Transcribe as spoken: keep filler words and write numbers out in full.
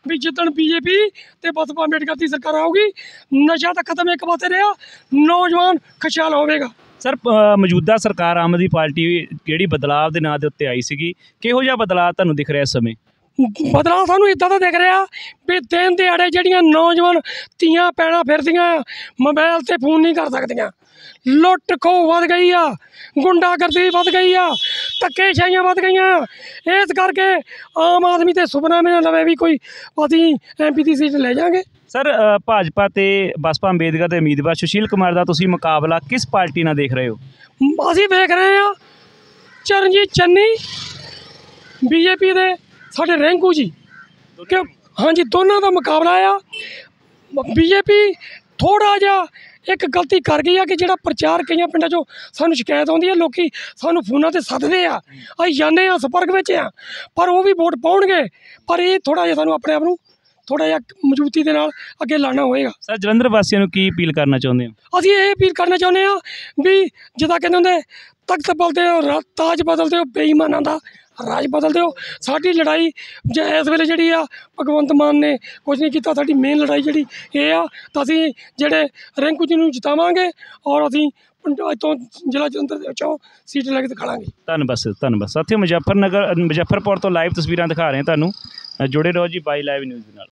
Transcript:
भी जिदन बीजेपी ते बसपा अंबेडकर की सरकार आऊगी नशा तो खत्म एक पासे रहा, नौजवान खुशहाल होगा। सर मौजूदा सरकार आम आदमी पार्टी ਜਿਹੜੀ ਬਦਲਾਵ ਦੇ ਨਾਂ ਦੇ ਉੱਤੇ ਆਈ ਸੀਗੀ, ਕਿਹੋ ਜਿਹਾ ਬਦਲਾਅ ਤੁਹਾਨੂੰ ਦਿਖ ਰਿਹਾ ਇਸ ਸਮੇਂ? बदलाव सानू इदा का दिख रहा भी दिन दिहाड़े जड़ियाँ नौजवान तियां पैना फिरदियां मोबाइल से फोन नहीं कर सकदियां, लुट खो वध गई आ, गुंडागर्दी वध गई आ, धक्केशाहियां वध गई, इस करके आम आदमी ते सुपना में लवे भी कोई असीं एम पी की सीट ले जाएंगे। सर भाजपा ते बसपा अंबेडकर के उम्मीदवार सुशील कुमार का तुसीं मुकाबला किस पार्टी नाल देख रहे हो? असीं देख रहे हैं चरणजीत चन्नी बीजेपी दे साडे रिंकू जी कि हाँ जी दोनों का मुकाबला आ। बीजेपी थोड़ा जिहा एक गलती कर गई है कि जिहड़ा प्रचार कई पिंडों चों सानूं शिकायत आउंदी है, लोग सानूं फोनां ते सददे आ, असीं जाने आ संपर्क विच आ, पर वो भी वोट पाउणगे, पर ये थोड़ा जिहा सानूं अपने आप नूं थोड़ा जिहा मजबूती दे नाल अगे लाना होएगा। सर जलंधर वासियों नूं की अपील करना चाहुंदे हो? असीं ये अपील करना चाहुंदे आ भी जिद्दां कहंदे हुंदे तख्त बदलदे हो ताज बदलदे हो, बेईमानां दा राज बदलते हो। साडी लड़ाई ज इस वेले जिहड़ी आ भगवंत मान ने कुछ नहीं किया, साडी मेन लड़ाई जिहड़ी ये आ तां असीं जिहड़े रिंकू जी नूं जितावांगे और असीं इतों जिला जलंधर दे विचों सीट लैके दिखावांगे। धन्नवाद सर, धन्नवाद साथियों। मुजफ्फरनगर मुजफ्फरपुर तो लाइव तस्वीरां दिखा रहे हैं तुहानूं, जुड़े रहो जी बाई लाइव न्यूज़ दे नाल।